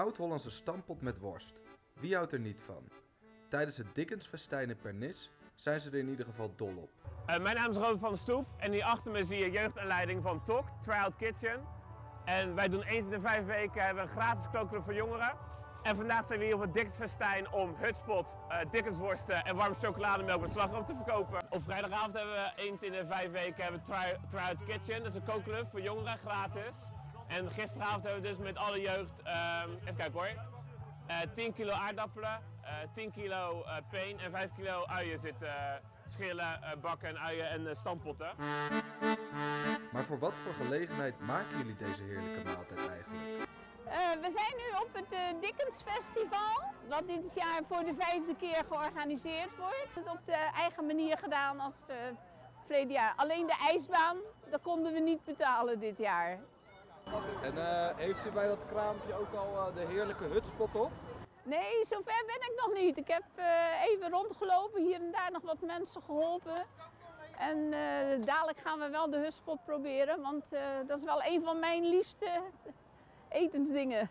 oud-Hollandse stampot met worst. Wie houdt er niet van? Tijdens het Dickensfestijn in Pernis zijn ze er in ieder geval dol op. Mijn naam is Robert van der Stoep en hier achter me zie je jeugdaanleiding van TOC, Tryout Kitchen. En wij doen eens in de 5 weken hebben we een gratis kookclub voor jongeren. En vandaag zijn we hier op het Dickensfestijn om hutspot, Dickensworsten en warme chocolademelk met slagroom te verkopen. Op vrijdagavond hebben we eens in de 5 weken hebben we Tryout Kitchen, dat is een kookclub voor jongeren, gratis. En gisteravond hebben we dus met alle jeugd, even kijken hoor, 10 kilo aardappelen, 10 kilo peen en 5 kilo uien zitten schillen, bakken en uien en stampotten. Maar voor wat voor gelegenheid maken jullie deze heerlijke maaltijd eigenlijk? We zijn nu op het Dickens Festival, dat dit jaar voor de 5e keer georganiseerd wordt. Het is op de eigen manier gedaan als het verleden jaar. Alleen de ijsbaan, dat konden we niet betalen dit jaar. En heeft u bij dat kraampje ook al de heerlijke hutspot op? Nee, zover ben ik nog niet. Ik heb even rondgelopen, hier en daar nog wat mensen geholpen. En dadelijk gaan we wel de hutspot proberen, want dat is wel een van mijn liefste etensdingen.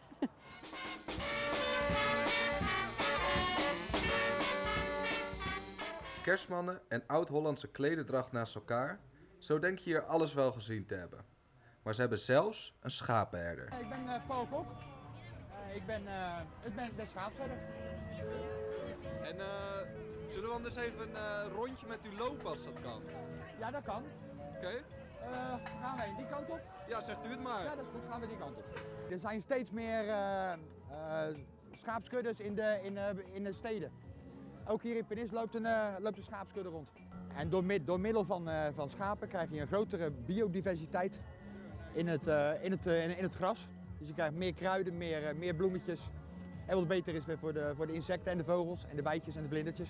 Kerstmannen en oud-Hollandse klederdracht naast elkaar, zo denk je hier alles wel gezien te hebben. Maar ze hebben zelfs een schapenherder. Ik ben Paul Kok. Ik ben schaapsherder. En zullen we anders even een rondje met u lopen als dat kan? Ja, dat kan. Oké. Gaan wij die kant op? Ja, zegt u het maar. Ja, dat is goed. Gaan we die kant op. Er zijn steeds meer schaapskuddes in de steden. Ook hier in Pernis loopt een schaapskudde rond. En door middel van schapen krijg je een grotere biodiversiteit in het gras. Dus je krijgt meer kruiden, meer bloemetjes. En wat beter is weer voor de insecten en de vogels en de bijtjes en de vlindertjes.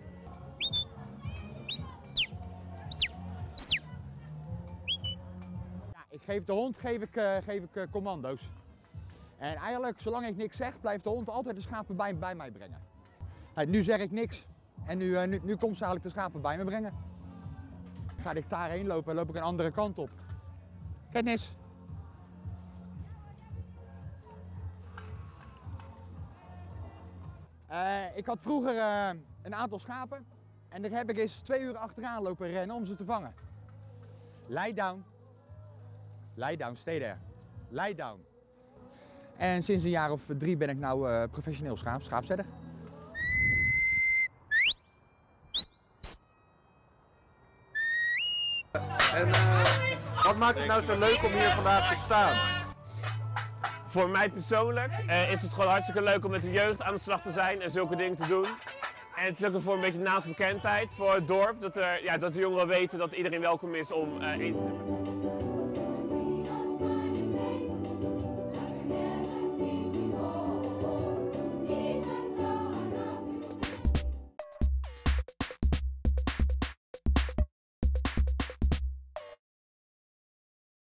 Ja, de hond geef ik commando's. En eigenlijk, zolang ik niks zeg, blijft de hond altijd de schapen bij mij brengen. Nu zeg ik niks en nu komt ze eigenlijk de schapen bij me brengen. Ga ik daarheen lopen, loop ik een andere kant op. Kennis. Ik had vroeger een aantal schapen en daar heb ik eens 2 uur achteraan lopen rennen om ze te vangen. Lie down. Lie down, stay there. Lie down. En sinds een jaar of 3 ben ik nou professioneel schaapsherder. En wat maakt het nou zo leuk om hier vandaag te staan? Voor mij persoonlijk is het gewoon hartstikke leuk om met de jeugd aan de slag te zijn en zulke dingen te doen. En het is ook voor een beetje naamsbekendheid voor het dorp, dat de jongeren weten dat iedereen welkom is om eens te nemen.